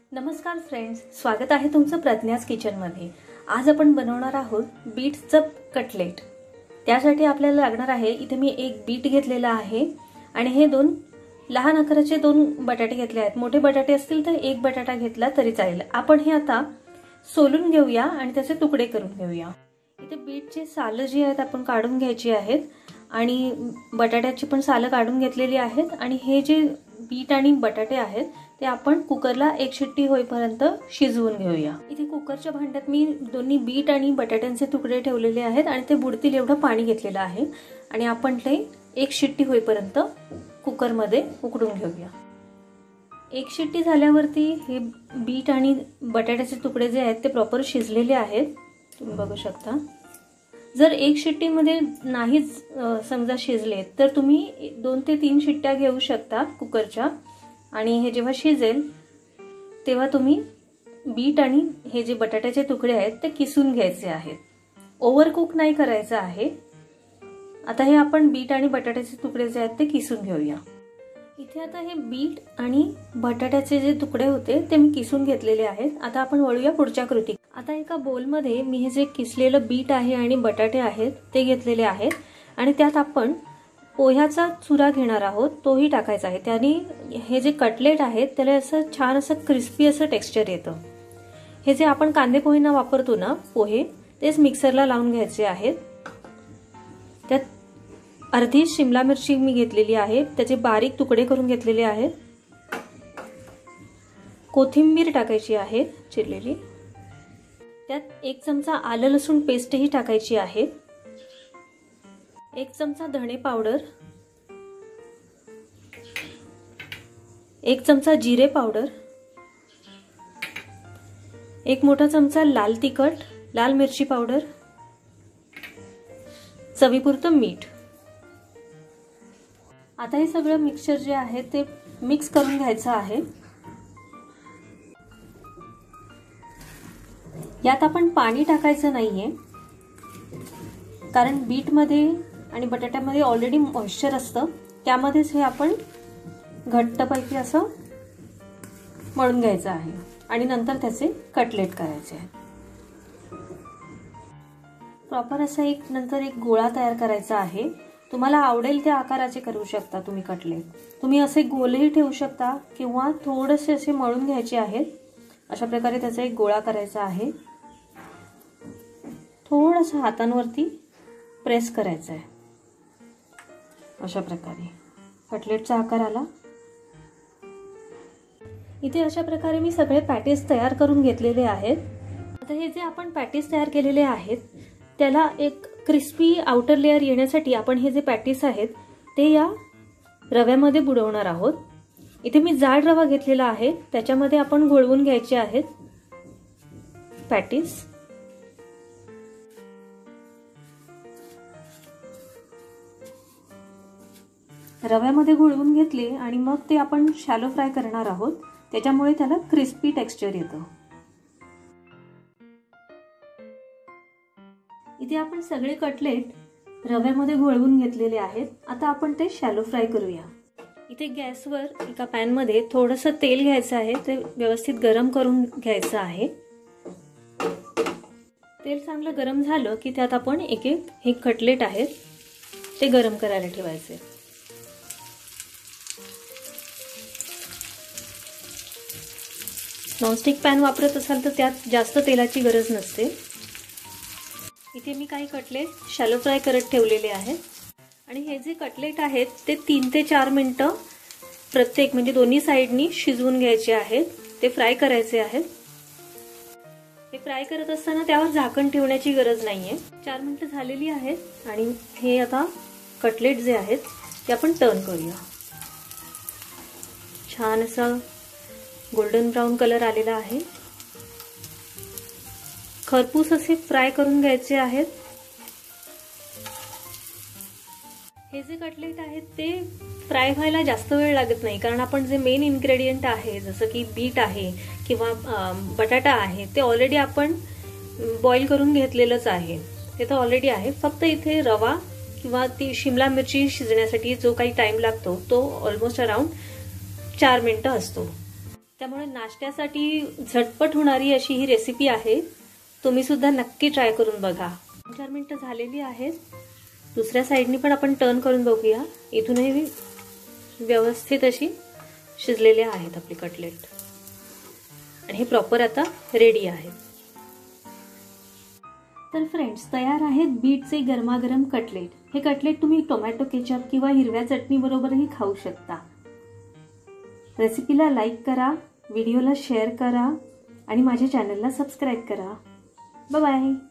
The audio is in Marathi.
नमस्कार फ्रेंड्स, स्वागत आहे तुमचं प्रज्ञास किचनमध्ये। आज आपण बनवणार आहोत बीटचं कटलेट। त्यासाठी आपल्याला लागणार आहे, इथे मी एक बीट घेतलेला आहे आणि हे दोन लहान आकाराचे दोन बटाटे घेतले आहेत। मोठे बटाटे असतील तर एक बटाटा घेतला तरी चालेल। आपण हे आता सोलून घेऊया आणि त्याचे तुकडे करून घेऊया। इथे बीटचे साल जी आहेत आपण काढून घ्यायची आहेत आणि बटाट्याची पण साल काढून घेतलेली आहेत आणि हे जे बीट आणि बटाटे आहेत ते आपण कुकरला एक शिट्टी होईपर्यंत शिजवून घेऊया। इथे कुकरच्या भांड्यात मी दोन्ही बीट आणि बटाट्यांचे तुकडे ठेवलेले आहेत आणि ते बुडतील एवढं पाणी घेतलेलं आहे आणि आपण ते एक शिट्टी होईपर्यंत कुकरमध्ये उकडून घेऊया। एक शिट्टी झाल्यावरती हे बीट आणि बटाट्याचे तुकडे जे आहेत ते प्रॉपर शिजलेले आहेत, तुम्ही बघू शकता। जर एक शिट्टीमध्ये नाहीच समजा शिजले तर तुम्ही 2 ते 3 शिट्ट्या घेऊ शकता कुकरच्या आणि हे जेव्हा शिजेल तेव्हा तुम्ही बीट आणि हे जे बटाट्याचे तुकडे आहेत ते किसून घ्यायचे आहेत। ओव्हर कुक नाही करायचं आहे। आता हे आपण बीट आणि बटाट्याचे तुकडे जे आहेत ते किसून घेऊया। इथे आता हे बीट आणि बटाट्याचे जे तुकडे होते ते मी किसून घेतलेले आहेत। आता आपण वळूया पुढच्या कृती। आता एका बोलमध्ये मी हे जे किसलेलं बीट आहे आणि बटाटे आहेत ते घेतलेले आहेत आणि त्यात आपण पोह्याचा चुरा घेणार आहोत, तोही टाकायचा आहे। त्याने हे जे कटलेट आहेत त्याला असं छान असं क्रिस्पी असं टेक्स्चर येतं। हे जे आपण कांदे पोहेना वापरतो ना पोहे, तेच मिक्सरला लावून घ्यायचे आहेत। त्यात अर्धी शिमला मिरची मी घेतलेली आहे, त्याचे बारीक तुकडे करून घेतलेले आहेत। कोथिंबीर टाकायची आहे चिरलेली। त्यात 1 चमचा आलं लसूण पेस्टही टाकायची आहे। 1 चमचा धणे पावडर, 1 चमचा जिरे पावडर, 1 मोठा चमचा लाल तिखट, लाल मिरची पावडर, चवीपुरतं मीठ। आता हे सगळं मिक्सचर जे आहे ते मिक्स करून घ्यायचं आहे। यात आपण पाणी टाकायचं नाहीये, कारण बीट मध्ये आणि बटाट्यामध्ये ऑलरेडी मॉइश्चर असतं, त्यामध्येच हे आपण घट्टपैकी असं मळून घ्यायचं आहे आणि नंतर त्याचे कटलेट करायचे आहेत। प्रॉपर असा नंतर एक गोळा तयार करायचा आहे। तुम्हाला आवडेल त्या आकाराचे करू शकता तुम्ही कटलेट। तुम्ही असे गोलही ठेवू शकता किंवा थोडेसे असे मळून घ्यायचे आहेत। अशा प्रकारे त्याचा एक गोळा करायचा आहे। थोडंसं हातांवरती प्रेस करायचं आहे। अशा प्रकारे कटलेटचा आकार आला। इथे अशा प्रकारे मी सगळे पॅटीस तयार करून घेतलेले आहेत। आता हे जे आपण पॅटीस तयार केलेले आहेत त्याला एक क्रिस्पी आउटर लेयर येण्यासाठी आपण हे जे पॅटीस आहेत ते या रव्यामध्ये बुडवणार आहोत। इथे मी जाड रवा घेतलेला आहे, त्याच्यामध्ये आपण घोळवून घ्यायचे आहेत पॅटीस। रव्यामध्ये घोळवून घेतले आणि मग ते आपण शॅलो फ्राय करणार आहोत, त्याच्यामुळे त्याला क्रिस्पी टेक्स्चर येतं। इथे आपण सगळे कटलेट रव्यामध्ये घोळवून घेतलेले आहेत। आता आपण ते शॅलो फ्राय करूया। इथे गॅसवर एका पॅन मध्ये थोडंसं तेल घ्यायचं आहे, ते व्यवस्थित गरम करून घ्यायचं आहे। तेल चांगलं गरम झालं की त्यात आपण एक हे कटलेट आहेत ते गरम करायला ठेवायचे। नॉनस्टिक पॅन वापरत असाल तर त्यात जास्त तेलाची गरज नसते। इथे मी काही कटलेट शॅलो फ्राय करत ठेवलेले आहेत आणि हे जे कटलेट आहेत ते 3 ते 4 मिनिटं प्रत्येक म्हणजे दोन्ही साइडनी शिजवून घ्यायचे आहेत, ते फ्राय करायचे आहेत। हे फ्राय करत असताना त्यावर झाकण ठेवण्याची गरज नाहीये। 4 मिनिटं झालेली आहेत आणि हे आता कटलेट जे आहेत ते आपण टर्न करूया। छान असा गोल्डन ब्राउन कलर आलेला आहे। खरपूस असे फ्राय करून घ्यायचे आहेत। हे जे कटलेट आहेत ते फ्राय व्हायला जास्त वेळ लागत नाही, कारण आपण जे मेन इन्ग्रेडियंट आहे जसं की बीट आहे किंवा बटाटा आहे ते ऑलरेडी आपण बॉईल करून घेतलेलंच आहे, ते तर ऑलरेडी आहे। फक्त इथे रवा किंवा ती शिमला मिरची शिजण्यासाठी जो काही टाइम लागतो तो ऑलमोस्ट अराउंड 4 मिनिटं असतो। त्यामुळे नाश्त्यासाठी झटपट होणारी अशी ही रेसिपी आहे. तुम्ही सुद्धा नक्की ट्राय करून बघा. 4 मिनिटं झालेली आहेत. दुसऱ्या साईडनी पण आपण टर्न करून बघूया. इथूनही व्यवस्थित अशी शिजलेले आहेत आपले कटलेट आणि हे प्रॉपर आता रेडी आहेत. तर फ्रेंड्स, तयार आहेत बीटचे गरमागरम कटलेट. हे कटलेट तुम्ही टोमॅटो केचप किंवा हिरव्या चटणी बरोबरही खाऊ शकता. रेसिपीला लाईक करा, व्हिडिओला शेअर करा आणि माझ्या चॅनलला सबस्क्राईब करा. Bye bye.